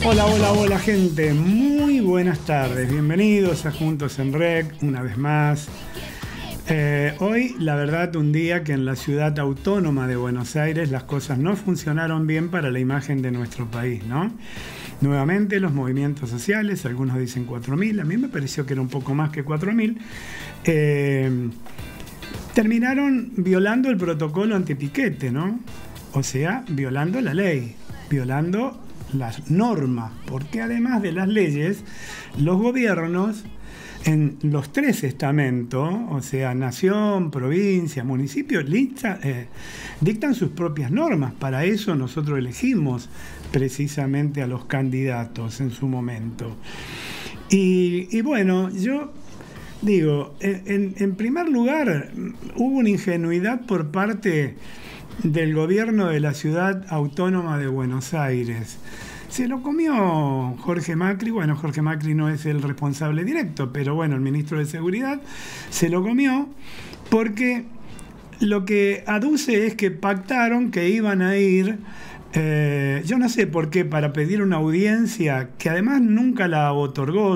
Hola, hola, hola gente, muy buenas tardes, bienvenidos a Juntos en Rec, una vez más. Hoy, la verdad, un día que en la ciudad autónoma de Buenos Aires las cosas no funcionaron bien para la imagen de nuestro país, ¿no? Nuevamente los movimientos sociales, algunos dicen 4.000, a mí me pareció que era un poco más que 4.000, terminaron violando el protocolo antipiquete, ¿no? O sea, violando la ley, violando las normas, porque además de las leyes, los gobiernos en los tres estamentos, o sea, nación, provincia, municipio, dictan sus propias normas. Para eso nosotros elegimos precisamente a los candidatos en su momento. Y bueno, yo digo, en primer lugar, hubo una ingenuidad por parte del gobierno de la ciudad autónoma de Buenos Aires. Se lo comió Jorge Macri. Bueno, Jorge Macri no es el responsable directo, pero bueno, el ministro de Seguridad se lo comió porque lo que aduce es que pactaron que iban a ir, yo no sé por qué, para pedir una audiencia que además nunca la otorgó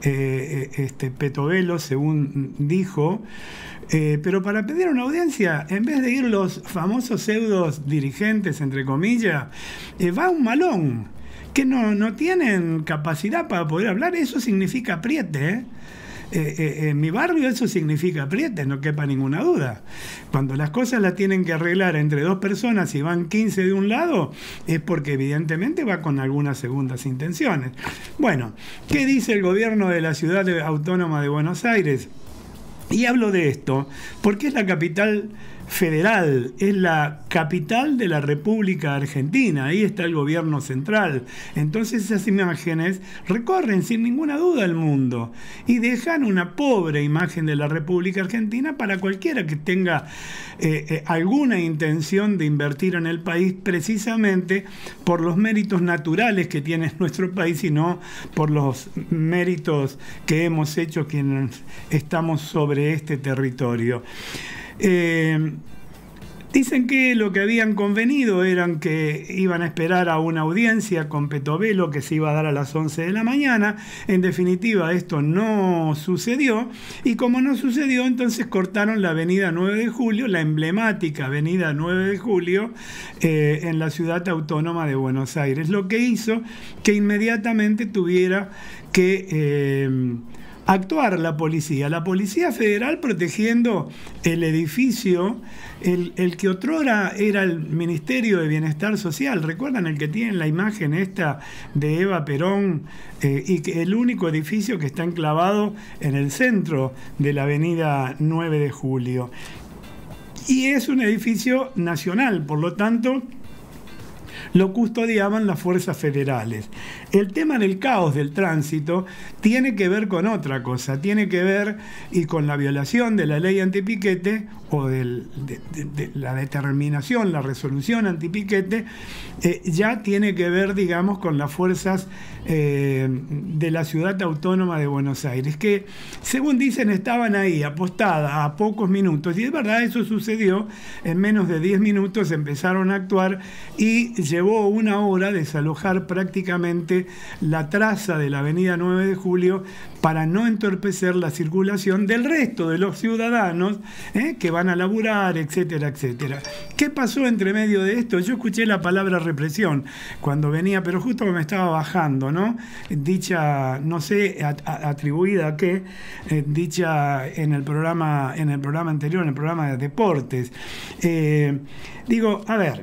Petovelo, según dijo. Pero para pedir una audiencia, en vez de ir los famosos pseudos dirigentes, entre comillas, va un malón, que no tienen capacidad para poder hablar. Eso significa apriete, en mi barrio eso significa apriete, no quepa ninguna duda. Cuando las cosas las tienen que arreglar entre dos personas y van 15 de un lado, es porque evidentemente va con algunas segundas intenciones. Bueno, ¿qué dice el gobierno de la ciudad autónoma de Buenos Aires? Y hablo de esto porque es la capital federal, es la capital de la República Argentina, ahí está el gobierno central. Entonces esas imágenes recorren sin ninguna duda el mundo y dejan una pobre imagen de la República Argentina para cualquiera que tenga alguna intención de invertir en el país, precisamente por los méritos naturales que tiene nuestro país y no por los méritos que hemos hecho quienes estamos sobre este territorio. Dicen que lo que habían convenido eran que iban a esperar a una audiencia con Petovelo que se iba a dar a las 11 de la mañana. En definitiva, esto no sucedió, y como no sucedió, entonces cortaron la avenida 9 de Julio, la emblemática avenida 9 de Julio, en la ciudad autónoma de Buenos Aires, lo que hizo que inmediatamente tuviera que actuar la Policía Federal, protegiendo el edificio, el que otrora era el Ministerio de Bienestar Social. ¿Recuerdan el que tiene la imagen esta de Eva Perón? Y que el único edificio que está enclavado en el centro de la avenida 9 de Julio. Y es un edificio nacional, por lo tanto lo custodiaban las fuerzas federales. El tema del caos del tránsito tiene que ver con otra cosa, tiene que ver y con la violación de la ley antipiquete o de la determinación, la resolución antipiquete, ya tiene que ver, digamos, con las fuerzas de la ciudad autónoma de Buenos Aires, que según dicen estaban ahí apostadas a pocos minutos, y es verdad, eso sucedió. En menos de 10 minutos empezaron a actuar y llevó una hora desalojar prácticamente la traza de la avenida 9 de Julio para no entorpecer la circulación del resto de los ciudadanos que van a laburar, etcétera, etcétera. ¿Qué pasó entre medio de esto? Yo escuché la palabra represión cuando venía, pero justo me estaba bajando, ¿no? Dicha, no sé, atribuida a qué, dicha en el programa anterior, en el programa de deportes. Digo, a ver,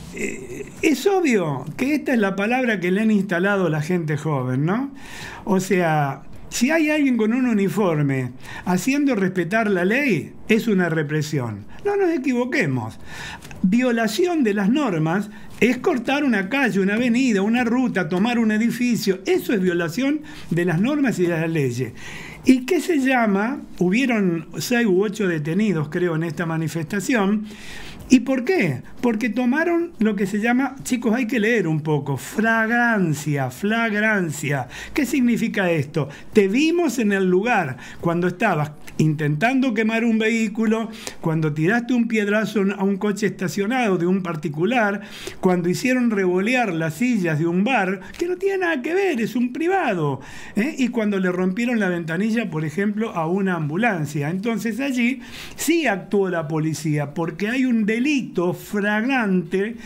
es obvio que esta es la palabra que le han instalado a la gente joven, ¿no? O sea, si hay alguien con un uniforme haciendo respetar la ley, es una represión. No nos equivoquemos. Violación de las normas es cortar una calle, una avenida, una ruta, tomar un edificio. Eso es violación de las normas y de las leyes. ¿Y qué se llama? Hubieron 6 u 8 detenidos, creo, en esta manifestación. ¿Y por qué? Porque tomaron lo que se llama, chicos, hay que leer un poco, flagrancia, flagrancia. ¿Qué significa esto? Te vimos en el lugar cuando estabas intentando quemar un vehículo, cuando tiraste un piedrazo a un coche estacionado de un particular, cuando hicieron revolear las sillas de un bar, que no tiene nada que ver, es un privado, y cuando le rompieron la ventanilla, por ejemplo, a una ambulancia. Entonces allí sí actuó la policía, porque hay un delito flagrante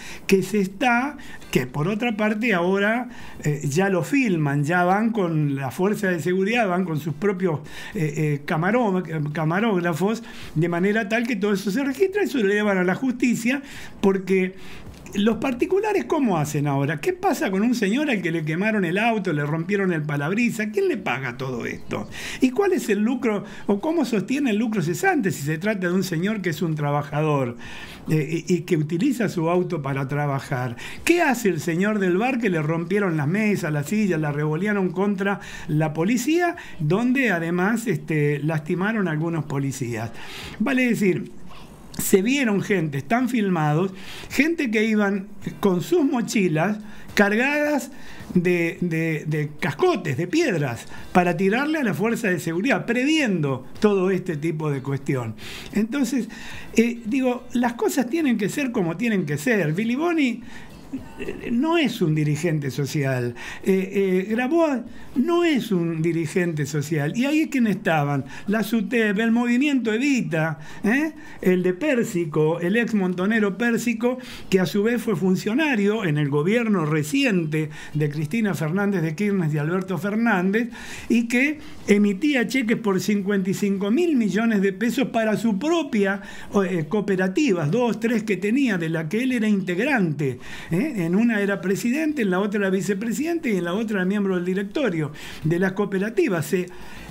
que por otra parte ahora ya lo filman, ya van con la fuerza de seguridad, van con sus propios camarógrafos, de manera tal que todo eso se registra y se lo llevan a la justicia, porque los particulares, ¿cómo hacen ahora? ¿Qué pasa con un señor al que le quemaron el auto, le rompieron el parabrisas? ¿Quién le paga todo esto? ¿Y cuál es el lucro o cómo sostiene el lucro cesante si se trata de un señor que es un trabajador y que utiliza su auto para trabajar? ¿Qué hace el señor del bar que le rompieron las mesas, las sillas, la revolearon contra la policía, donde además lastimaron a algunos policías? Vale decir, se vieron gente, están filmados, gente que iban con sus mochilas cargadas de cascotes, de piedras, para tirarle a la fuerza de seguridad, previendo todo este tipo de cuestión. Entonces, digo, las cosas tienen que ser como tienen que ser. Billy Boni no es un dirigente social, Grabois no es un dirigente social, y ahí quién estaban, la SUTEP, el movimiento Evita, el de Pérsico, el ex montonero Pérsico, que a su vez fue funcionario en el gobierno reciente de Cristina Fernández de Kirchner y Alberto Fernández, y que emitía cheques por 55.000 millones de pesos para su propia cooperativas, 2, 3 que tenía, de la que él era integrante, en una era presidente, en la otra era vicepresidente y en la otra era miembro del directorio de las cooperativas. Se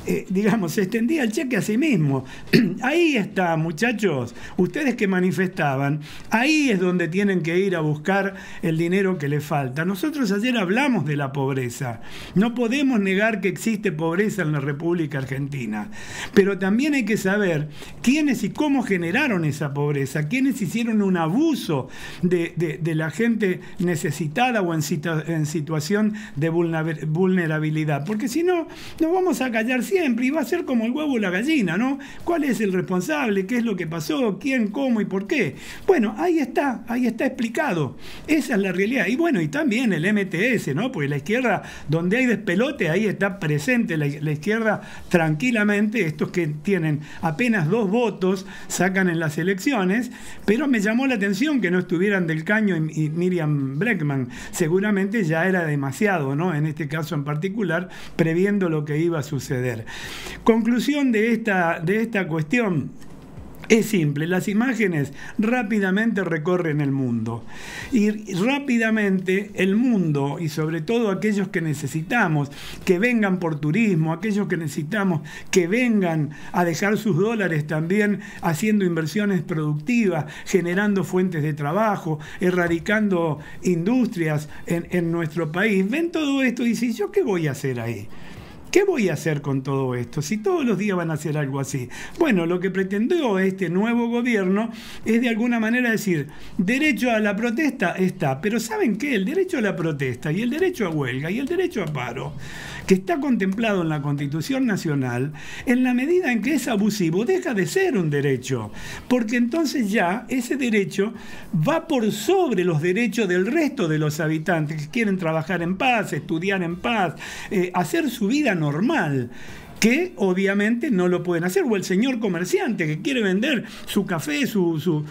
extendía el cheque a sí mismo. Ahí está, muchachos, ustedes que manifestaban, ahí es donde tienen que ir a buscar el dinero que les falta. Nosotros ayer hablamos de la pobreza. No podemos negar que existe pobreza en la República Argentina, pero también hay que saber quiénes y cómo generaron esa pobreza, quiénes hicieron un abuso de la gente necesitada o en situación de vulnerabilidad, porque si no, nos vamos a callar siempre y va a ser como el huevo y la gallina, ¿no? ¿Cuál es el responsable? ¿Qué es lo que pasó? ¿Quién? ¿Cómo? ¿Y por qué? Bueno, ahí está explicado. Esa es la realidad. Y bueno, y también el MTS, ¿no? Porque la izquierda, donde hay despelote, ahí está presente la izquierda tranquilamente. Estos que tienen apenas 2 votos sacan en las elecciones, pero me llamó la atención que no estuvieran Del Caño y Miriam Bregman. Seguramente ya era demasiado, ¿no? En este caso en particular, previendo lo que iba a suceder. Conclusión de esta cuestión. Es simple, las imágenes rápidamente recorren el mundo y rápidamente el mundo, y sobre todo aquellos que necesitamos que vengan por turismo, aquellos que necesitamos que vengan a dejar sus dólares también haciendo inversiones productivas, generando fuentes de trabajo, erradicando industrias en nuestro país, ven todo esto y dicen, ¿yo qué voy a hacer ahí? ¿Qué voy a hacer con todo esto? Si todos los días van a hacer algo así. Bueno, lo que pretendió este nuevo gobierno es de alguna manera decir, derecho a la protesta está, pero ¿saben qué? El derecho a la protesta y el derecho a huelga y el derecho a paro, que está contemplado en la Constitución Nacional, en la medida en que es abusivo, deja de ser un derecho, porque entonces ya ese derecho va por sobre los derechos del resto de los habitantes que quieren trabajar en paz, estudiar en paz, hacer su vida normal, que obviamente no lo pueden hacer, o el señor comerciante que quiere vender su café, su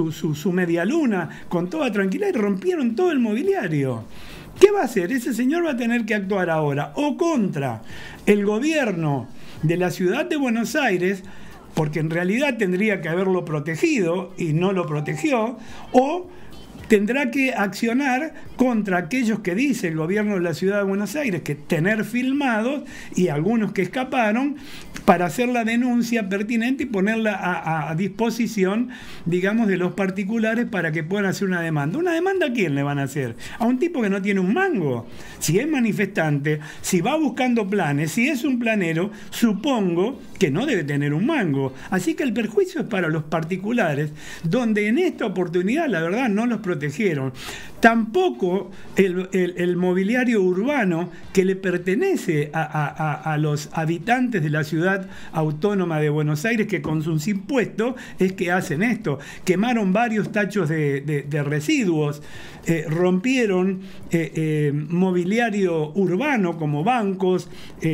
media luna con toda tranquilidad, y rompieron todo el mobiliario. ¿Qué va a hacer? Ese señor va a tener que actuar ahora o contra el gobierno de la ciudad de Buenos Aires, porque en realidad tendría que haberlo protegido y no lo protegió, o tendrá que accionar contra aquellos que dice el gobierno de la Ciudad de Buenos Aires que tener filmados y algunos que escaparon, para hacer la denuncia pertinente y ponerla a disposición, digamos, de los particulares para que puedan hacer una demanda. ¿Una demanda a quién le van a hacer? A un tipo que no tiene un mango. Si es manifestante, si va buscando planes, si es un planero, supongo que no debe tener un mango. Así que el perjuicio es para los particulares, donde en esta oportunidad, la verdad, no los protegieron. Tampoco el mobiliario urbano que le pertenece a los habitantes de la ciudad autónoma de Buenos Aires, que con sus impuestos es que hacen esto. Quemaron varios tachos de residuos, rompieron mobiliario urbano como bancos,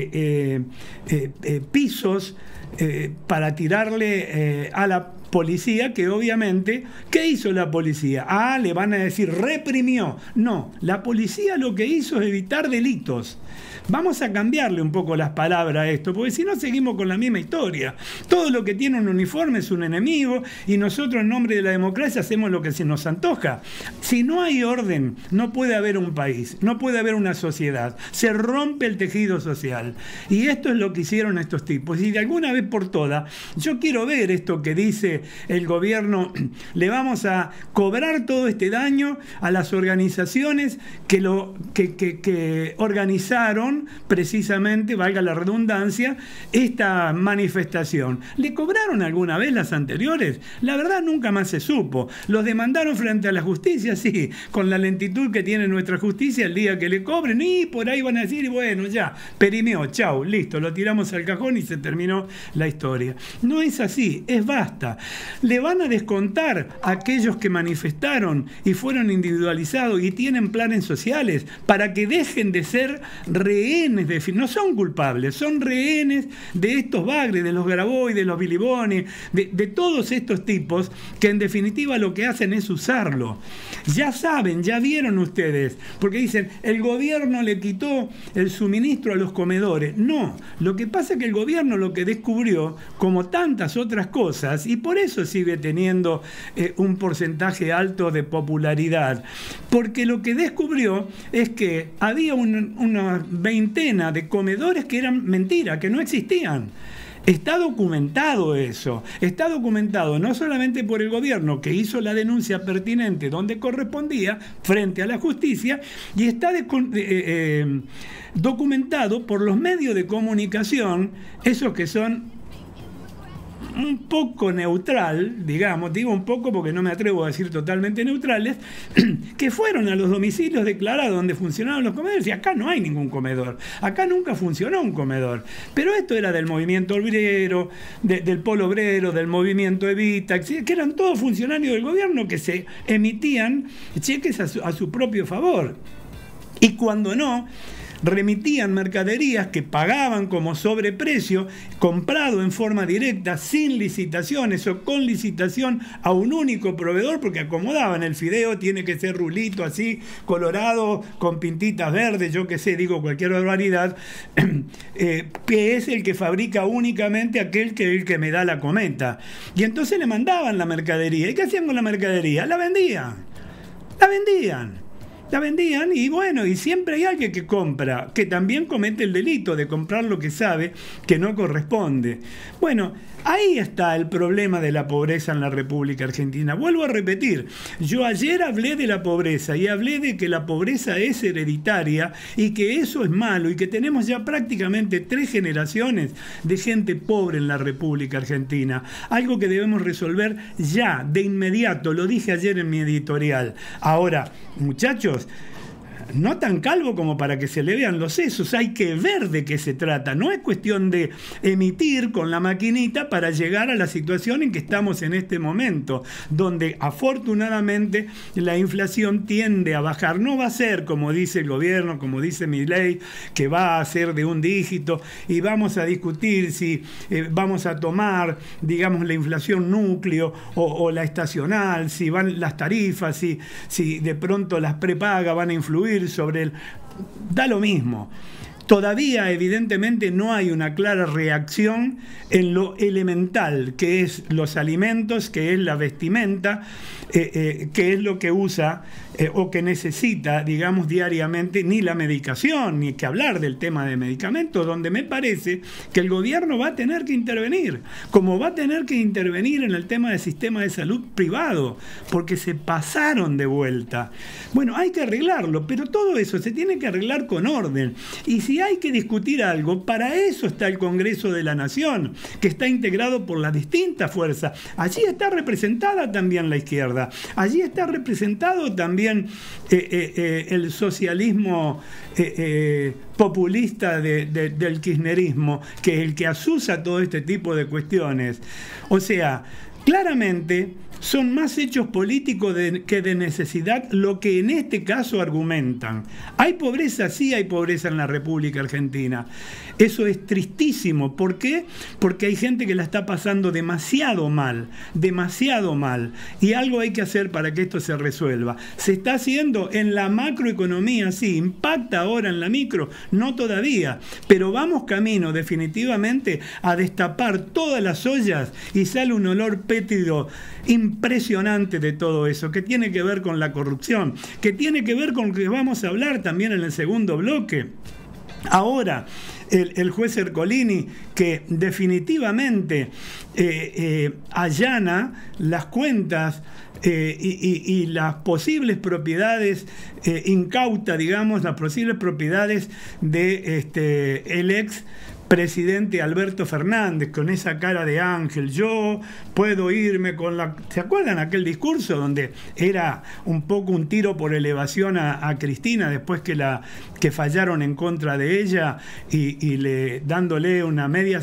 pisos, para tirarle a la policía, que obviamente, ¿qué hizo la policía? Ah, le van a decir, reprimió. No, la policía lo que hizo es evitar delitos. Vamos a cambiarle un poco las palabras a esto, porque si no seguimos con la misma historia. Todo lo que tiene un uniforme es un enemigo y nosotros en nombre de la democracia hacemos lo que se nos antoja. Si no hay orden, no puede haber un país, no puede haber una sociedad. Se rompe el tejido social. Y esto es lo que hicieron estos tipos. Y de alguna vez por todas, yo quiero ver esto que dice el gobierno, le vamos a cobrar todo este daño a las organizaciones que organizaron precisamente, valga la redundancia, esta manifestación. ¿Le cobraron alguna vez las anteriores? La verdad nunca más se supo. ¿Los demandaron frente a la justicia? Sí, con la lentitud que tiene nuestra justicia el día que le cobren, y por ahí van a decir, bueno, ya, perimió, chau, listo, lo tiramos al cajón y se terminó la historia. No es así, es basta. Le van a descontar a aquellos que manifestaron y fueron individualizados y tienen planes sociales para que dejen de ser rehenes, no son culpables, son rehenes de estos bagres, de los Grabois, de los Biliboni, de todos estos tipos que en definitiva lo que hacen es usarlo. Ya saben, ya vieron ustedes, porque dicen, el gobierno le quitó el suministro a los comedores. No, lo que pasa es que el gobierno lo que descubrió, como tantas otras cosas, y por eso sigue teniendo un porcentaje alto de popularidad, porque lo que descubrió es que había una veintena de comedores que eran mentira, que no existían. Está documentado eso, está documentado no solamente por el gobierno, que hizo la denuncia pertinente donde correspondía frente a la justicia, y está documentado por los medios de comunicación, esos que son un poco neutral, digamos, digo un poco porque no me atrevo a decir totalmente neutrales, que fueron a los domicilios declarados donde funcionaban los comedores, y acá no hay ningún comedor, acá nunca funcionó un comedor, pero esto era del movimiento obrero, del polo obrero, del movimiento Evita, que eran todos funcionarios del gobierno que se emitían cheques a su propio favor, y cuando no, remitían mercaderías que pagaban como sobreprecio, comprado en forma directa, sin licitaciones o con licitación a un único proveedor, porque acomodaban el fideo, tiene que ser rulito así, colorado, con pintitas verdes, yo qué sé, digo cualquier barbaridad, que es el que fabrica únicamente aquel que me da la cometa. Y entonces le mandaban la mercadería. ¿Y qué hacían con la mercadería? La vendían. La vendían y bueno, y siempre hay alguien que compra, que también comete el delito de comprar lo que sabe que no corresponde. Bueno, ahí está el problema de la pobreza en la República Argentina. Vuelvo a repetir, yo ayer hablé de la pobreza y hablé de que la pobreza es hereditaria y que eso es malo y que tenemos ya prácticamente 3 generaciones de gente pobre en la República Argentina. Algo que debemos resolver ya, de inmediato, lo dije ayer en mi editorial. Ahora, muchachos, no tan calvo como para que se le vean los sesos, hay que ver de qué se trata, no es cuestión de emitir con la maquinita para llegar a la situación en que estamos en este momento, donde afortunadamente la inflación tiende a bajar, no va a ser como dice el gobierno, como dice Milei, que va a ser de un dígito y vamos a discutir si vamos a tomar, digamos, la inflación núcleo o la estacional, si van las tarifas, si de pronto las prepagas van a influir sobre el... Da lo mismo. Todavía, evidentemente, no hay una clara reacción en lo elemental, que es los alimentos, que es la vestimenta, que es lo que usa o que necesita, digamos, diariamente, ni la medicación, ni que hablar del tema de medicamentos, donde me parece que el gobierno va a tener que intervenir, como va a tener que intervenir en el tema del sistema de salud privado, porque se pasaron de vuelta. Bueno, hay que arreglarlo, pero todo eso se tiene que arreglar con orden. Y si hay que discutir algo, para eso está el Congreso de la Nación, que está integrado por las distintas fuerzas. Allí está representada también la izquierda, allí está representado también el socialismo populista del kirchnerismo, que es el que asusa todo este tipo de cuestiones. O sea, claramente son más hechos políticos que de necesidad lo que en este caso argumentan. ¿Hay pobreza? Sí, hay pobreza en la República Argentina. Eso es tristísimo. ¿Por qué? Porque hay gente que la está pasando demasiado mal, y algo hay que hacer para que esto se resuelva. Se está haciendo en la macroeconomía, sí, impacta ahora en la micro, no todavía, pero vamos camino definitivamente a destapar todas las ollas y sale un olor fétido impresionante de todo eso, que tiene que ver con la corrupción, que tiene que ver con lo que vamos a hablar también en el segundo bloque. Ahora, el juez Ercolini, que definitivamente allana las cuentas y las posibles propiedades, incauta, digamos, las posibles propiedades de el ex presidente Alberto Fernández, con esa cara de ángel. Yo puedo irme con la... ¿Se acuerdan aquel discurso donde era un poco un tiro por elevación a Cristina después que fallaron en contra de ella y dándole una media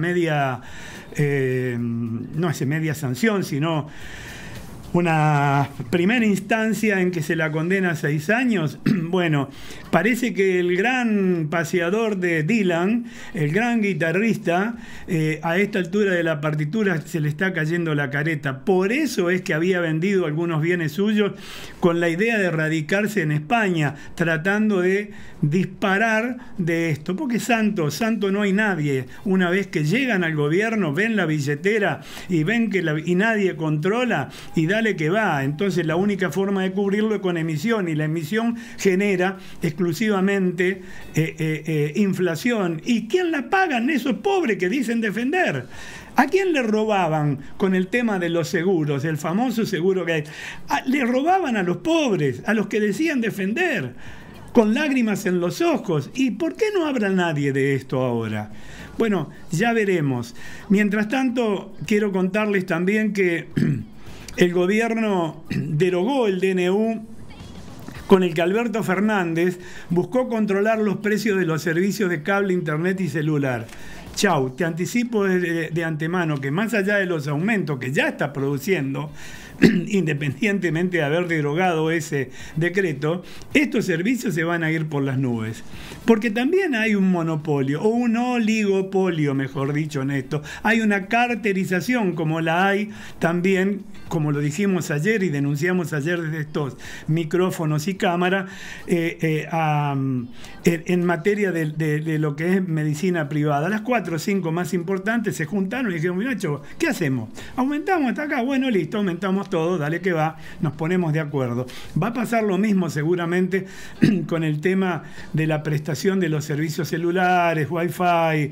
no es media sanción, sino una primera instancia en que se la condena a 6 años? Bueno, parece que el gran paseador de Dylan, el gran guitarrista, a esta altura de la partitura se le está cayendo la careta. Por eso es que había vendido algunos bienes suyos con la idea de radicarse en España, tratando de disparar de esto. Porque santo no hay nadie. Una vez que llegan al gobierno, ven la billetera y ven que y nadie controla, y dale que va. Entonces la única forma de cubrirlo es con emisión, y la emisión genera exclusivamente inflación. ¿Y quién la pagan? Esos pobres que dicen defender. ¿A quién le robaban con el tema de los seguros, el famoso seguro que hay? Le robaban a los pobres, a los que decían defender, con lágrimas en los ojos. ¿Y por qué no habla nadie de esto ahora? Bueno, ya veremos. Mientras tanto, quiero contarles también que el gobierno derogó el DNU con el que Alberto Fernández buscó controlar los precios de los servicios de cable, internet y celular. Chau, te anticipo de antemano que más allá de los aumentos que ya está produciendo, independientemente de haber derogado ese decreto, estos servicios se van a ir por las nubes. Porque también hay un monopolio, o un oligopolio, mejor dicho, en esto. Hay una carterización, como la hay también, como lo dijimos ayer y denunciamos ayer desde estos micrófonos y cámara, en materia de lo que es medicina privada. Las 4 o 5 más importantes se juntaron y dijeron: Nacho, ¿qué hacemos? ¿Aumentamos hasta acá? Bueno, listo, aumentamos todo, dale que va, nos ponemos de acuerdo. Va a pasar lo mismo seguramente con el tema de la prestación de los servicios celulares, wifi,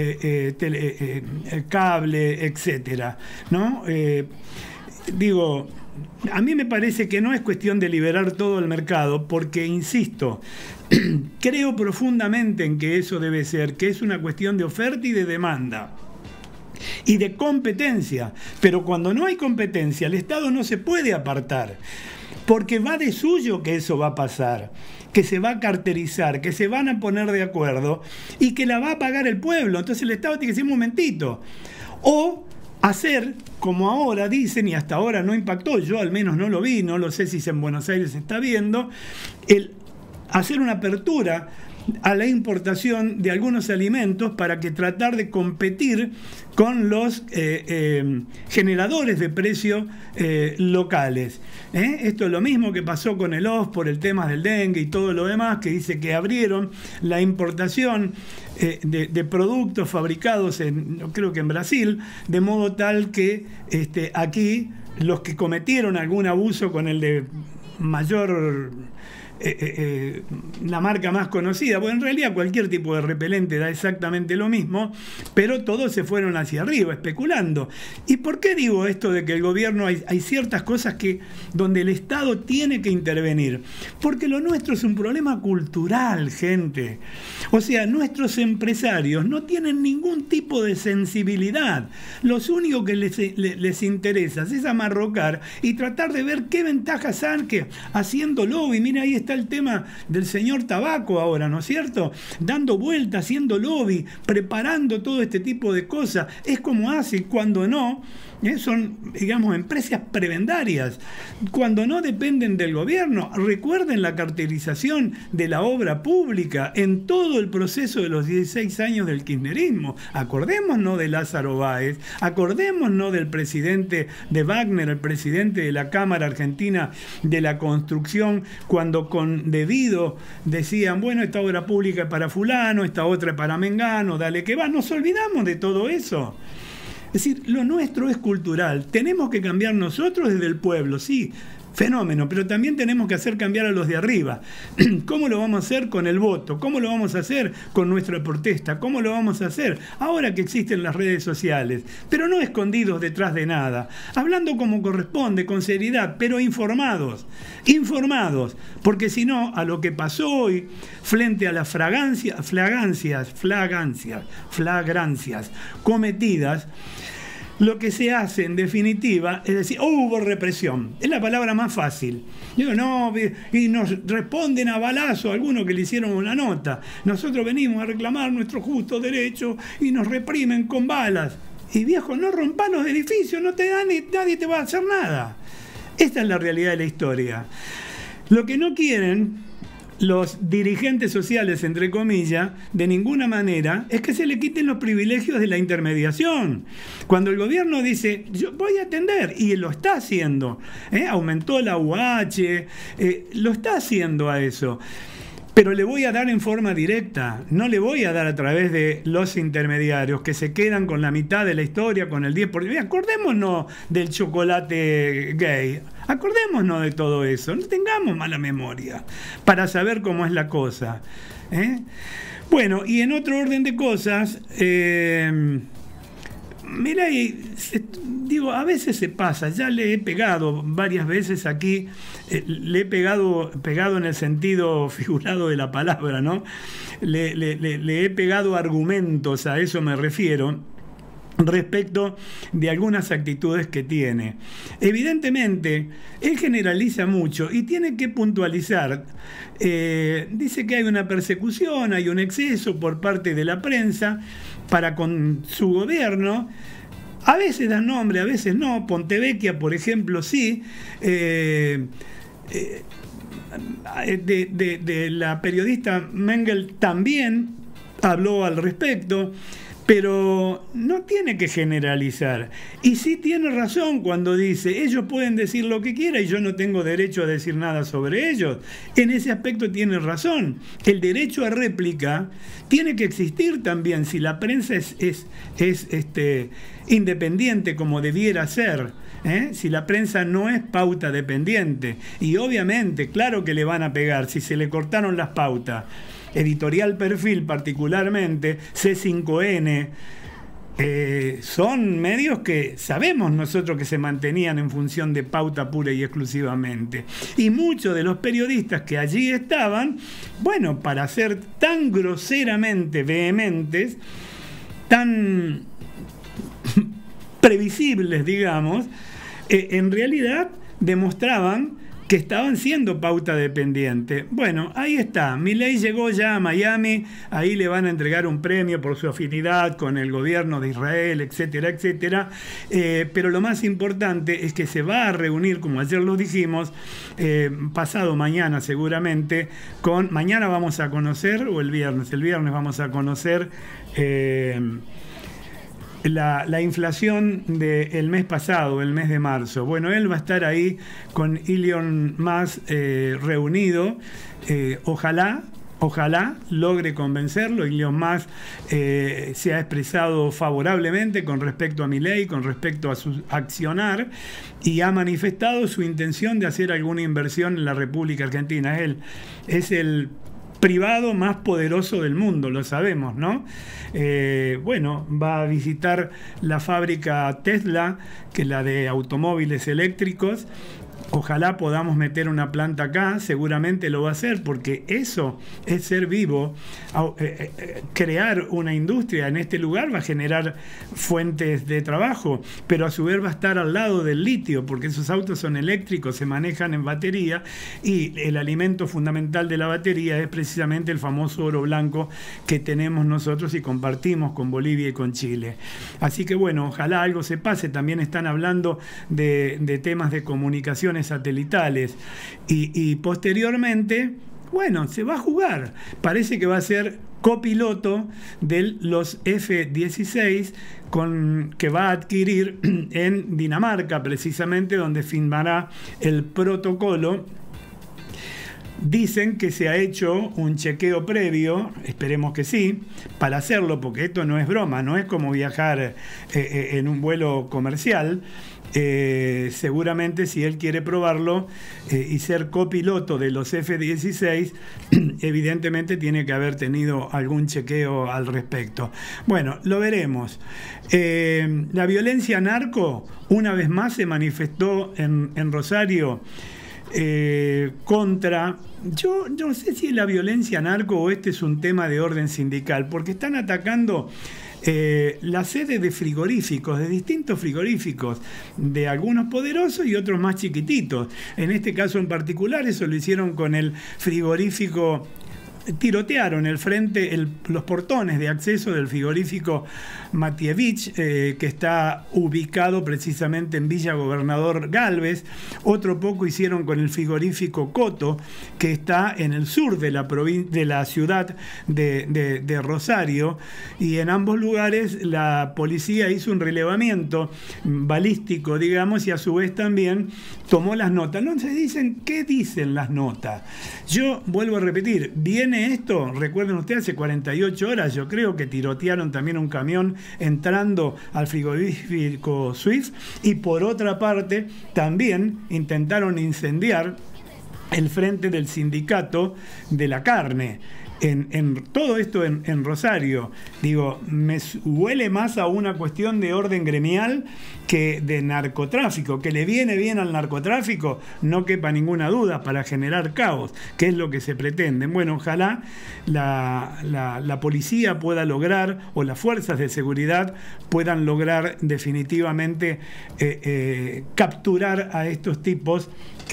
cable, etcétera, ¿no? Digo, a mí me parece que no es cuestión de liberar todo el mercado, porque, insisto, creo profundamente en que eso debe ser, que es una cuestión de oferta y de demanda y de competencia. Pero cuando no hay competencia, el Estado no se puede apartar, porque va de suyo que eso va a pasar, que se va a carterizar, que se van a poner de acuerdo y que la va a pagar el pueblo. Entonces el Estado tiene que decir: un momentito, o hacer como ahora dicen, y hasta ahora no impactó, yo al menos no lo vi, no lo sé si en Buenos Aires se está viendo, el hacer una apertura a la importación de algunos alimentos para que tratar de competir con los generadores de precios locales. Esto es lo mismo que pasó con el OSS por el tema del dengue y todo lo demás, que dice que abrieron la importación de productos fabricados creo que en Brasil, de modo tal que aquí los que cometieron algún abuso con el de mayor... la marca más conocida, bueno, en realidad cualquier tipo de repelente da exactamente lo mismo, pero todos se fueron hacia arriba especulando. ¿Y por qué digo esto de que el gobierno hay ciertas cosas donde el Estado tiene que intervenir? Porque lo nuestro es un problema cultural, gente. O sea, nuestros empresarios no tienen ningún tipo de sensibilidad. Lo único que les interesa es amarrocar y tratar de ver qué ventajas han que haciendo lobby. Mira, ahí está el tema del señor Tabaco ahora, ¿no es cierto? Dando vuelta, haciendo lobby, preparando todo este tipo de cosas. Es como hace, cuando no, son, digamos, empresas prebendarias, cuando no dependen del gobierno. Recuerden la cartelización de la obra pública en todo el proceso de los 16 años del kirchnerismo. Acordémonos de Lázaro Báez, acordémonos del presidente de Wagner, el presidente de la Cámara Argentina de la Construcción, cuando con debido decían, bueno, esta obra pública es para fulano, esta otra es para mengano, dale que va. Nos olvidamos de todo eso. Es decir, lo nuestro es cultural. Tenemos que cambiar nosotros desde el pueblo, sí, fenómeno, pero también tenemos que hacer cambiar a los de arriba. ¿Cómo lo vamos a hacer? Con el voto. ¿Cómo lo vamos a hacer? Con nuestra protesta. ¿Cómo lo vamos a hacer? Ahora que existen las redes sociales, pero no escondidos detrás de nada, hablando como corresponde, con seriedad, pero informados, porque si no, a lo que pasó hoy, frente a las flagrancias cometidas, lo que se hace en definitiva es decir, hubo represión. Es la palabra más fácil. Digo, no, y nos responden a balazo a algunos que le hicieron una nota. Nosotros venimos a reclamar nuestro justo derecho y nos reprimen con balas. Y viejo, no rompan los edificios, no te dan, nadie te va a hacer nada. Esta es la realidad de la historia. Lo que no quieren los dirigentes sociales, entre comillas, de ninguna manera, es que se le quiten los privilegios de la intermediación. Cuando el gobierno dice, yo voy a atender, y lo está haciendo, aumentó la UH, lo está haciendo a eso. Pero le voy a dar en forma directa, no le voy a dar a través de los intermediarios que se quedan con la mitad de la historia, con el 10%. Acordémonos del chocolate gay, acordémonos de todo eso, no tengamos mala memoria para saber cómo es la cosa. Bueno, y en otro orden de cosas, mira, digo, a veces se pasa, ya le he pegado varias veces aquí, le he pegado en el sentido figurado de la palabra, ¿no? Le he pegado argumentos, a eso me refiero, respecto de algunas actitudes que tiene. Evidentemente, él generaliza mucho y tiene que puntualizar. Dice que hay una persecución, hay un exceso por parte de la prensa para con su gobierno. A veces da nombre, a veces no. Pontevecchia, por ejemplo, sí. De la periodista Mengel también habló al respecto. Pero no tiene que generalizar. Y sí tiene razón cuando dice, ellos pueden decir lo que quieran y yo no tengo derecho a decir nada sobre ellos. En ese aspecto tiene razón. El derecho a réplica tiene que existir también si la prensa es independiente como debiera ser. Si la prensa no es pauta dependiente. Y obviamente, claro que le van a pegar si se le cortaron las pautas. Editorial Perfil particularmente, C5N, son medios que sabemos nosotros que se mantenían en función de pauta pura y exclusivamente. Y muchos de los periodistas que allí estaban, bueno, para ser tan groseramente vehementes, tan previsibles, digamos, en realidad demostraban que estaban siendo pauta dependiente. Bueno, ahí está. Milei llegó ya a Miami, ahí le van a entregar un premio por su afinidad con el gobierno de Israel, etcétera, etcétera. Pero lo más importante es que se va a reunir, como ayer lo dijimos, pasado mañana seguramente, mañana vamos a conocer, o el viernes vamos a conocer la inflación del mes pasado, el mes de marzo. Bueno, él va a estar ahí con Elon Musk reunido. Ojalá logre convencerlo. Elon Musk se ha expresado favorablemente con respecto a Milei, con respecto a su accionar, y ha manifestado su intención de hacer alguna inversión en la República Argentina. Él es el privado más poderoso del mundo, lo sabemos, ¿no? Bueno, va a visitar la fábrica Tesla, que es la de automóviles eléctricos. Ojalá podamos meter una planta acá, seguramente lo va a hacer, porque eso es ser vivo. Crear una industria en este lugar va a generar fuentes de trabajo, pero a su vez va a estar al lado del litio, porque esos autos son eléctricos, se manejan en batería, y el alimento fundamental de la batería es precisamente el famoso oro blanco que tenemos nosotros y compartimos con Bolivia y con Chile. Así que bueno, ojalá algo se pase. También están hablando de temas de comunicaciones satelitales, y posteriormente, bueno, se va a jugar. Parece que va a ser copiloto de los F-16 que va a adquirir en Dinamarca, precisamente, donde firmará el protocolo. Dicen que se ha hecho un chequeo previo, esperemos que sí, para hacerlo, porque esto no es broma, no es como viajar en un vuelo comercial. Seguramente, si él quiere probarlo y ser copiloto de los F-16, evidentemente tiene que haber tenido algún chequeo al respecto. Bueno, lo veremos. La violencia narco una vez más se manifestó en Rosario contra... Yo no sé si es la violencia narco o este es un tema de orden sindical, porque están atacando la sede de frigoríficos, de distintos frigoríficos, de algunos poderosos y otros más chiquititos. En este caso en particular, eso lo hicieron con el frigorífico. Tirotearon los portones de acceso del frigorífico Matievich, que está ubicado precisamente en Villa Gobernador Galvez. Otro poco hicieron con el frigorífico Coto, que está en el sur de la ciudad de Rosario, y en ambos lugares la policía hizo un relevamiento balístico, digamos, y a su vez también tomó las notas. No se dicen qué dicen las notas. Yo vuelvo a repetir, viene esto, recuerden ustedes, hace 48 horas yo creo que tirotearon también un camión entrando al frigorífico Swift, y por otra parte también intentaron incendiar el frente del sindicato de la carne. En todo esto en Rosario, digo, me huele más a una cuestión de orden gremial que de narcotráfico, que le viene bien al narcotráfico, no quepa ninguna duda, para generar caos, que es lo que se pretende. Bueno, ojalá la policía pueda lograr, o las fuerzas de seguridad puedan lograr definitivamente capturar a estos tipos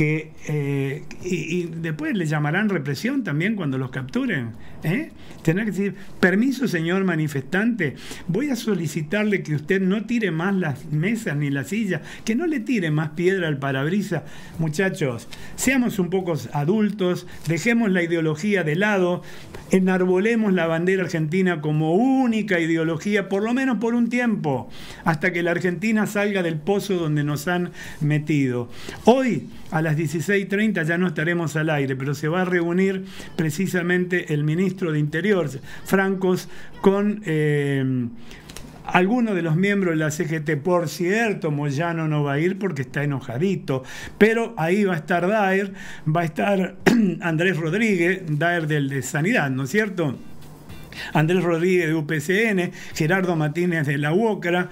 y después le llamarán represión también cuando los capturen. Tendrá que decir: permiso, señor manifestante, voy a solicitarle que usted no tire más las mesas ni las sillas, que no le tire más piedra al parabrisas. Muchachos, seamos un poco adultos, dejemos la ideología de lado, enarbolemos la bandera argentina como única ideología, por lo menos por un tiempo, hasta que la Argentina salga del pozo donde nos han metido. Hoy a las 16:30 ya no estaremos al aire, pero se va a reunir precisamente el ministro de Interior, Francos, con algunos de los miembros de la CGT. Por cierto, Moyano no va a ir porque está enojadito, pero ahí va a estar Daer, va a estar Andrés Rodríguez, Daer del de Sanidad, ¿no es cierto?, Andrés Rodríguez de UPCN, Gerardo Martínez de la UOCRA,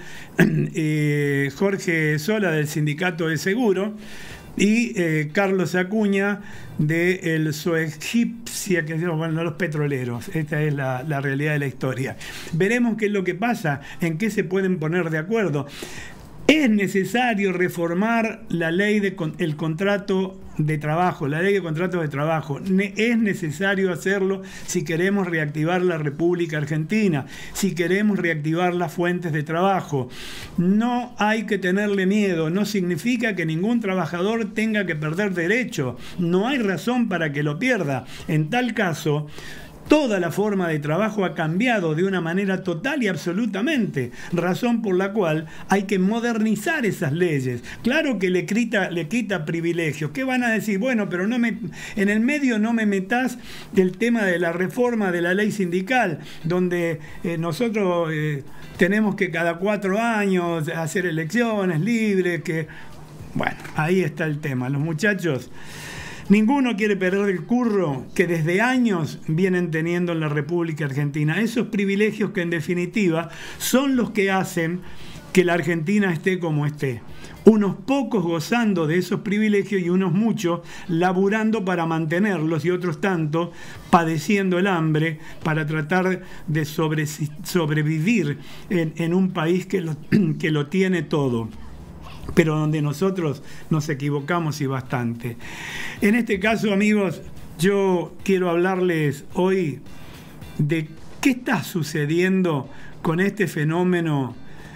Jorge Sola del Sindicato de Seguro, y Carlos Acuña del Soegipsia, que son, bueno, los petroleros. Esta es la realidad de la historia. Veremos qué es lo que pasa, en qué se pueden poner de acuerdo. Es necesario reformar la ley el contrato de trabajo, la ley de contratos de trabajo. Es necesario hacerlo si queremos reactivar la República Argentina, si queremos reactivar las fuentes de trabajo. No hay que tenerle miedo, no significa que ningún trabajador tenga que perder derecho. No hay razón para que lo pierda. En tal caso, toda la forma de trabajo ha cambiado de una manera total y absolutamente, razón por la cual hay que modernizar esas leyes. Claro que le quita privilegios. ¿Qué van a decir? Bueno, pero en el medio no me metas el tema de la reforma de la ley sindical, donde nosotros tenemos que cada 4 años hacer elecciones libres, bueno, ahí está el tema. Los muchachos, ninguno quiere perder el curro que desde años vienen teniendo en la República Argentina. Esos privilegios que en definitiva son los que hacen que la Argentina esté como esté. Unos pocos gozando de esos privilegios y unos muchos laburando para mantenerlos y otros tantos padeciendo el hambre para tratar de sobrevivir en un país que lo tiene todo, pero donde nosotros nos equivocamos y bastante. En este caso, amigos, yo quiero hablarles hoy de qué está sucediendo con este fenómeno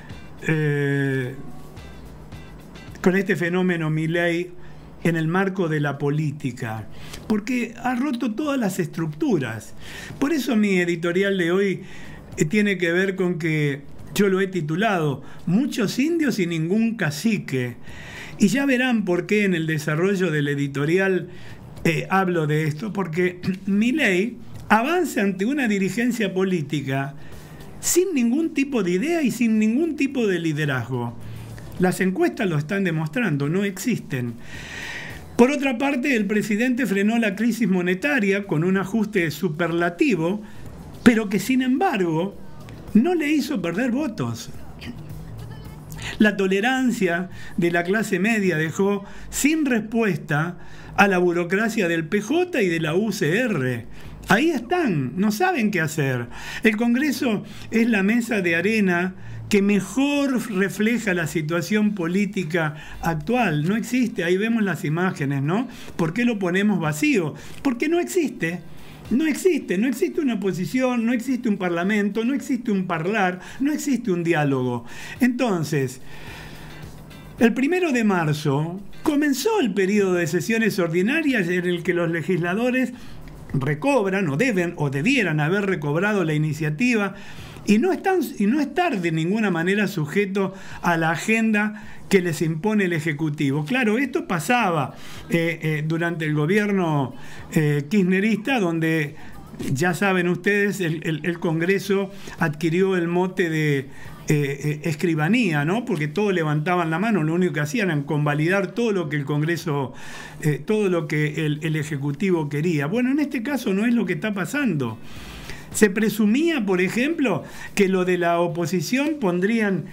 Milei en el marco de la política, porque ha roto todas las estructuras. Por eso mi editorial de hoy tiene que ver con que yo lo he titulado Muchos indios y ningún cacique. Y ya verán por qué en el desarrollo del editorial hablo de esto, porque Milei avanza ante una dirigencia política sin ningún tipo de idea y sin ningún tipo de liderazgo. Las encuestas lo están demostrando, no existen. Por otra parte, el presidente frenó la crisis monetaria con un ajuste superlativo, pero que sin embargo no le hizo perder votos. La tolerancia de la clase media dejó sin respuesta a la burocracia del PJ y de la UCR. Ahí están, no saben qué hacer. El Congreso es la mesa de arena que mejor refleja la situación política actual. No existe, ahí vemos las imágenes, ¿no? ¿Por qué lo ponemos vacío? Porque no existe. No existe una oposición, no existe un parlamento, no existe un parlar, no existe un diálogo. Entonces, el 1 de marzo comenzó el periodo de sesiones ordinarias en el que los legisladores recobran o debieran haber recobrado la iniciativa y no estar de ninguna manera sujeto a la agenda que les impone el Ejecutivo. Claro, esto pasaba durante el gobierno kirchnerista, donde ya saben ustedes, el Congreso adquirió el mote de escribanía, ¿no? Porque todos levantaban la mano, lo único que hacían era convalidar todo lo que el Congreso, todo lo que el Ejecutivo quería. Bueno, en este caso no es lo que está pasando. Se presumía, por ejemplo, que lo de la oposición pondrían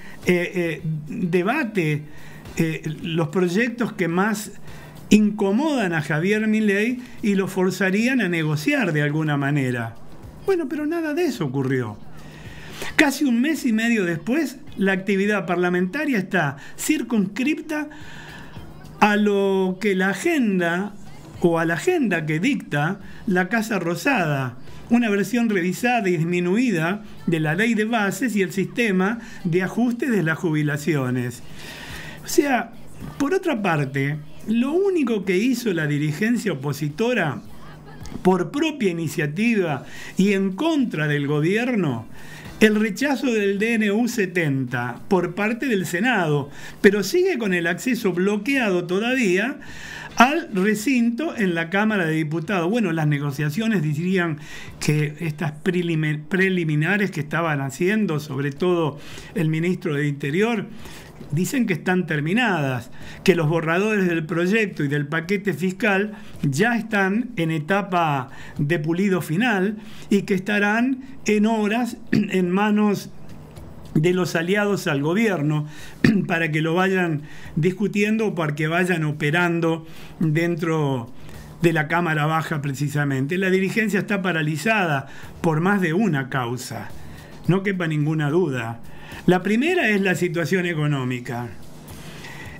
debate los proyectos que más incomodan a Javier Milei y lo forzarían a negociar de alguna manera. Bueno, pero nada de eso ocurrió. Casi un mes y medio después, la actividad parlamentaria está circunscripta a lo que la agenda o a la agenda que dicta la Casa Rosada, una versión revisada y disminuida de la ley de bases y el sistema de ajuste de las jubilaciones. O sea, por otra parte, lo único que hizo la dirigencia opositora por propia iniciativa y en contra del gobierno, el rechazo del DNU 70 por parte del Senado, pero sigue con el acceso bloqueado todavía al recinto en la Cámara de Diputados. Bueno, las negociaciones dirían que estas preliminares que estaban haciendo, sobre todo el ministro de Interior, dicen que están terminadas, que los borradores del proyecto y del paquete fiscal ya están en etapa de pulido final y que estarán en horas en manos de los aliados al gobierno para que lo vayan discutiendo o para que vayan operando dentro de la Cámara Baja precisamente. La dirigencia está paralizada por más de una causa, no quepa ninguna duda. La primera es la situación económica.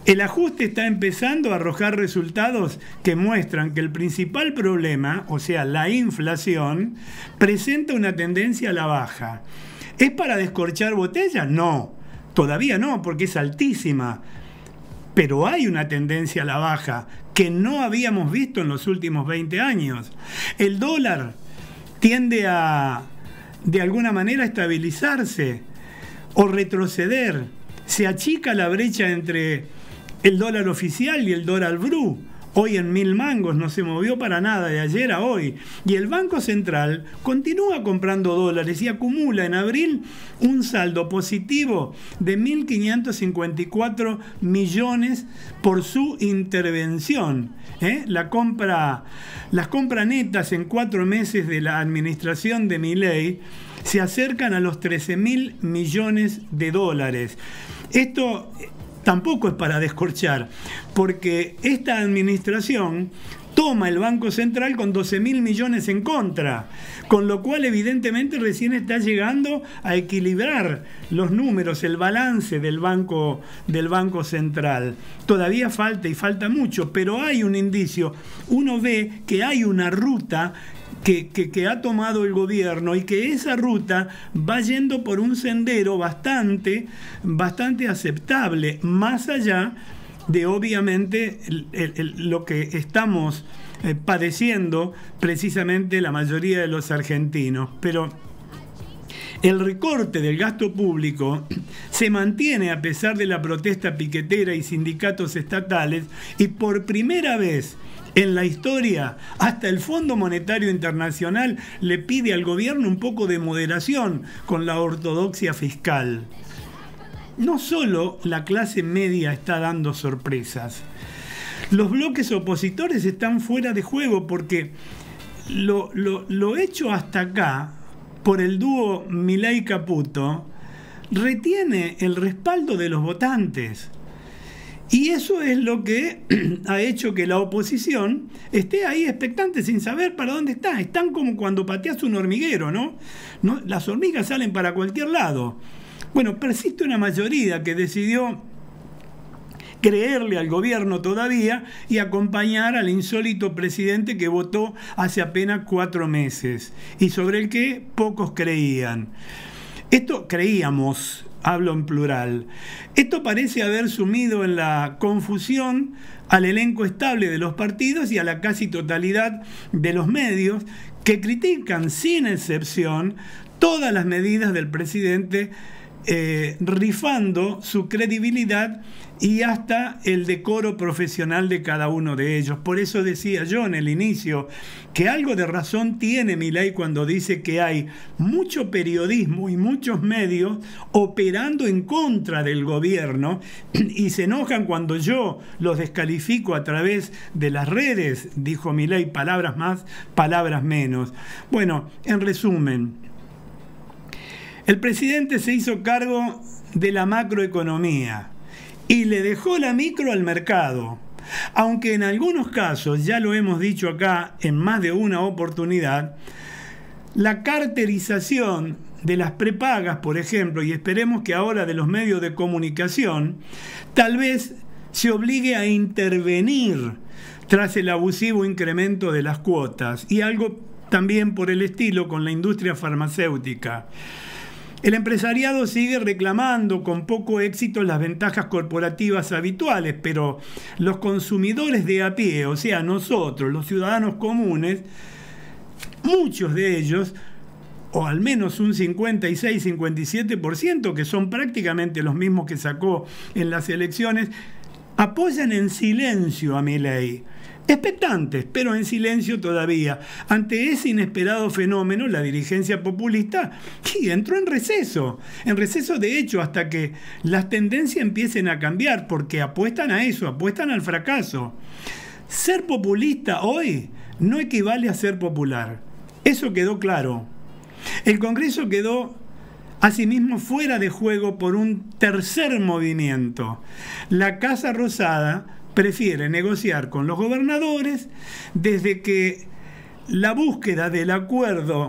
El ajuste está empezando a arrojar resultados que muestran que el principal problema, o sea, la inflación, presenta una tendencia a la baja. ¿Es para descorchar botellas? No, todavía no, porque es altísima. Pero hay una tendencia a la baja que no habíamos visto en los últimos 20 años. El dólar tiende a, de alguna manera, estabilizarse o retroceder. Se achica la brecha entre el dólar oficial y el dólar blue. Hoy en 1000 mangos, no se movió para nada de ayer a hoy. Y el Banco Central continúa comprando dólares y acumula en abril un saldo positivo de 1.554 millones por su intervención. Las compras netas en 4 meses de la administración de Milei se acercan a los 13.000 millones de dólares. Esto tampoco es para descorchar, porque esta administración toma el Banco Central con 12.000 millones en contra, con lo cual evidentemente recién está llegando a equilibrar los números, el balance del Banco Central. Todavía falta y falta mucho, pero hay un indicio. Uno ve que hay una ruta que ha tomado el gobierno y que esa ruta va yendo por un sendero bastante aceptable, más allá de obviamente lo que estamos padeciendo precisamente la mayoría de los argentinos. Pero el recorte del gasto público se mantiene a pesar de la protesta piquetera y sindicatos estatales, y por primera vez en la historia, hasta el Fondo Monetario Internacional le pide al gobierno un poco de moderación con la ortodoxia fiscal. No solo la clase media está dando sorpresas, los bloques opositores están fuera de juego, porque lo hecho hasta acá por el dúo Milei-Caputo retiene el respaldo de los votantes. Y eso es lo que ha hecho que la oposición esté ahí expectante, sin saber para dónde está. Están como cuando pateas un hormiguero, ¿no? Las hormigas salen para cualquier lado. Bueno, persiste una mayoría que decidió creerle al gobierno todavía y acompañar al insólito presidente que votó hace apenas 4 meses y sobre el que pocos creían. Esto creíamos, hablo en plural. Esto parece haber sumido en la confusión al elenco estable de los partidos y a la casi totalidad de los medios, que critican sin excepción todas las medidas del presidente, rifando su credibilidad y hasta el decoro profesional de cada uno de ellos. Por eso decía yo en el inicio que algo de razón tiene Milei cuando dice que hay mucho periodismo y muchos medios operando en contra del gobierno y se enojan cuando yo los descalifico a través de las redes, dijo Milei, palabras más, palabras menos. Bueno, en resumen, el presidente se hizo cargo de la macroeconomía y le dejó la micro al mercado, aunque en algunos casos, ya lo hemos dicho acá en más de una oportunidad, la carterización de las prepagas, por ejemplo, y esperemos que ahora de los medios de comunicación, tal vez se obligue a intervenir tras el abusivo incremento de las cuotas, y algo también por el estilo con la industria farmacéutica. El empresariado sigue reclamando con poco éxito las ventajas corporativas habituales, pero los consumidores de a pie, o sea, nosotros, los ciudadanos comunes, muchos de ellos, o al menos un 56-57%, que son prácticamente los mismos que sacó en las elecciones, apoyan en silencio a Milei. Expectantes, pero en silencio todavía. Ante ese inesperado fenómeno, la dirigencia populista entró en receso de hecho, hasta que las tendencias empiecen a cambiar, porque apuestan a eso, apuestan al fracaso. Ser populista hoy no equivale a ser popular. Eso quedó claro. El Congreso quedó asimismo fuera de juego por un tercer movimiento. La Casa Rosada prefiere negociar con los gobernadores desde que la búsqueda del acuerdo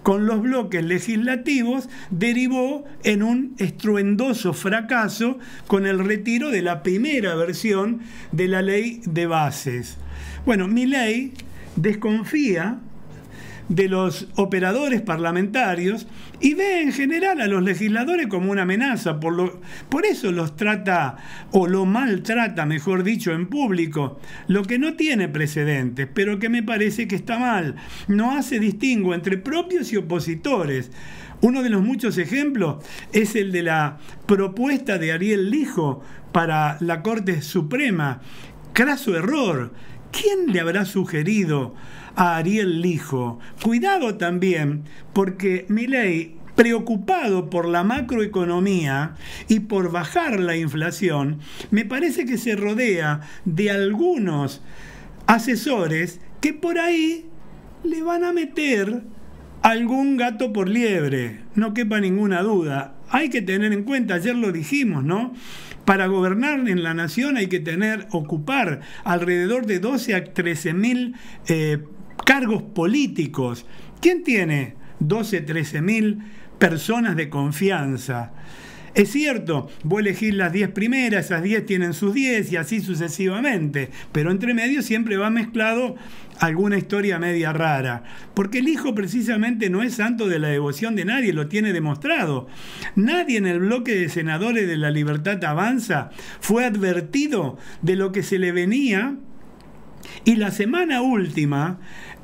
con los bloques legislativos derivó en un estruendoso fracaso con el retiro de la primera versión de la ley de bases. Bueno, Milei desconfía de los operadores parlamentarios y ve en general a los legisladores como una amenaza, por eso los trata, o lo maltrata, mejor dicho, en público, lo que no tiene precedentes, pero que me parece que está mal. No hace distingo entre propios y opositores. Uno de los muchos ejemplos es el de la propuesta de Ariel Lijo para la Corte Suprema. Craso error. ¿Quién le habrá sugerido a Ariel Lijo? Cuidado también, porque Milei, preocupado por la macroeconomía y por bajar la inflación, me parece que se rodea de algunos asesores que por ahí le van a meter algún gato por liebre, no quepa ninguna duda. Hay que tener en cuenta, ayer lo dijimos, ¿no? Para gobernar en la nación hay que ocupar alrededor de 12 a 13 mil cargos políticos. ¿Quién tiene 12, 13 mil personas de confianza? Es cierto, vos elegís las 10 primeras, esas 10 tienen sus 10 y así sucesivamente, pero entre medio siempre va mezclado alguna historia media rara, porque el hijo precisamente no es santo de la devoción de nadie, lo tiene demostrado. Nadie en el bloque de senadores de La Libertad Avanza fue advertido de lo que se le venía, y la semana última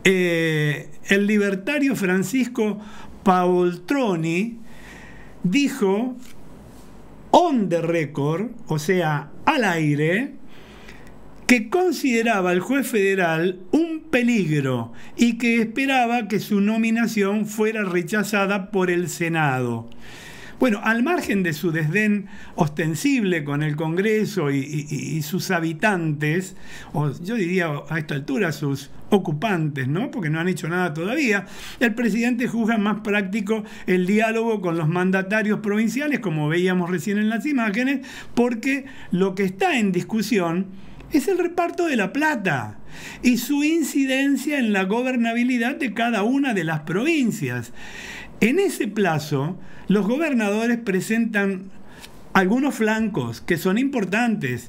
el libertario Francisco Paoltroni dijo on the record, o sea, al aire, que consideraba al juez federal un peligro y que esperaba que su nominación fuera rechazada por el Senado. Bueno, al margen de su desdén ostensible con el Congreso y sus habitantes, o yo diría a esta altura sus ocupantes, ¿no? Porque no han hecho nada todavía, el presidente juzga más práctico el diálogo con los mandatarios provinciales, como veíamos recién en las imágenes, porque lo que está en discusión es el reparto de la plata y su incidencia en la gobernabilidad de cada una de las provincias. En ese plazo, los gobernadores presentan algunos flancos que son importantes.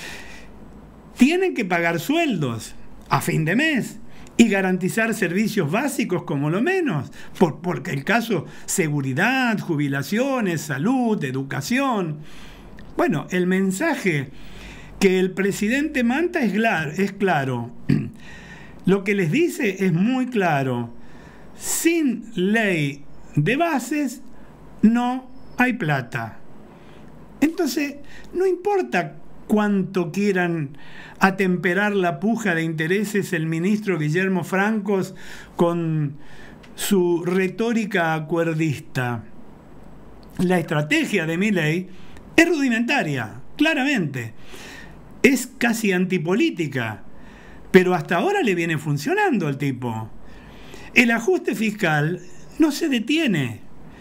Tienen que pagar sueldos a fin de mes y garantizar servicios básicos como lo menos, porque el caso seguridad, jubilaciones, salud, educación. Bueno, el mensaje que el presidente manda es claro. Lo que les dice es muy claro. Sin ley de bases no hay plata. Entonces, no importa cuánto quieran atemperar la puja de intereses el ministro Guillermo Francos con su retórica acuerdista. La estrategia de Milei es rudimentaria, claramente. Es casi antipolítica, pero hasta ahora le viene funcionando al tipo. El ajuste fiscal no se detiene.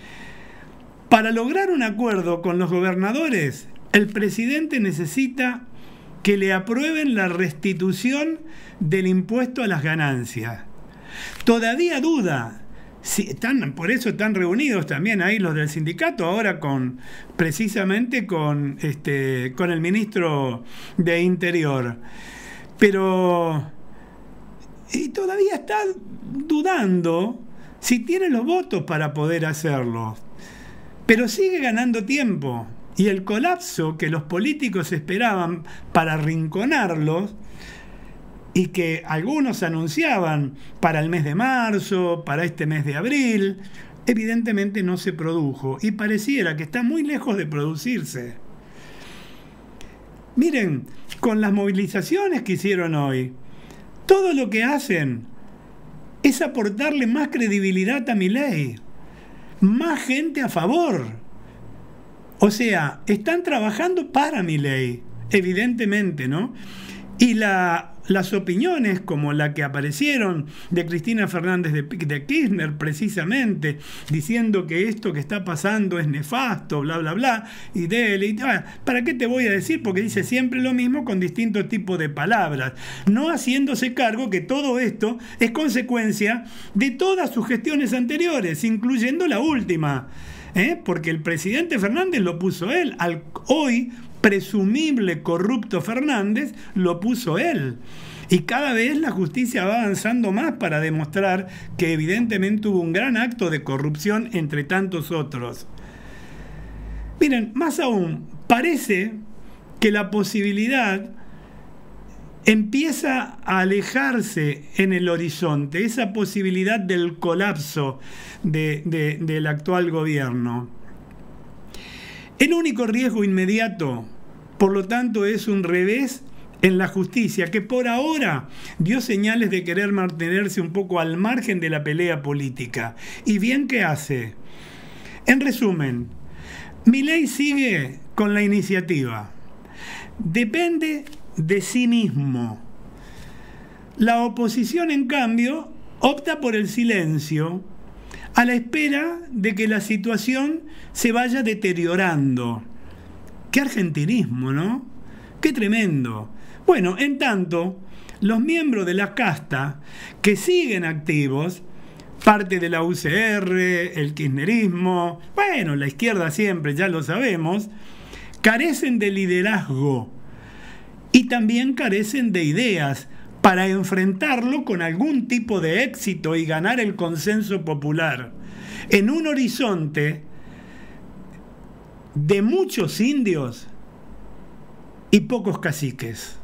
Para lograr un acuerdo con los gobernadores, el presidente necesita que le aprueben la restitución del impuesto a las ganancias. Todavía duda. Por eso están reunidos también ahí los del sindicato, ahora precisamente con el ministro de Interior. Pero todavía está dudando si tiene los votos para poder hacerlo. Pero sigue ganando tiempo. Y el colapso que los políticos esperaban para arrinconarlos y que algunos anunciaban para el mes de marzo, para este mes de abril, evidentemente no se produjo y pareciera que está muy lejos de producirse. Miren, con las movilizaciones que hicieron hoy, todo lo que hacen es aportarle más credibilidad a Milei, más gente a favor. O sea, están trabajando para Milei, evidentemente, ¿no? Y la las opiniones como la que aparecieron de Cristina Fernández de Kirchner, precisamente, diciendo que esto que está pasando es nefasto, bla, bla, bla, y ¿para qué te voy a decir? Porque dice siempre lo mismo con distintos tipos de palabras, no haciéndose cargo que todo esto es consecuencia de todas sus gestiones anteriores, incluyendo la última, porque el presidente Fernández lo puso él, al hoy presumible corrupto Fernández lo puso él. Y cada vez la justicia va avanzando más para demostrar que evidentemente hubo un gran acto de corrupción entre tantos otros. Miren, más aún, parece que la posibilidad empieza a alejarse en el horizonte, esa posibilidad del colapso del actual gobierno. El único riesgo inmediato, por lo tanto, es un revés en la justicia, que por ahora dio señales de querer mantenerse un poco al margen de la pelea política. ¿Y bien qué hace? En resumen, Milei sigue con la iniciativa. Depende de sí mismo. La oposición, en cambio, opta por el silencio, a la espera de que la situación se vaya deteriorando. ¡Qué argentinismo!, ¿no? ¡Qué tremendo! Bueno, en tanto, los miembros de la casta que siguen activos, parte de la UCR, el kirchnerismo, bueno, la izquierda siempre, ya lo sabemos, carecen de liderazgo y también carecen de ideas para enfrentarlo con algún tipo de éxito y ganar el consenso popular. En un horizonte de muchos indios y pocos caciques.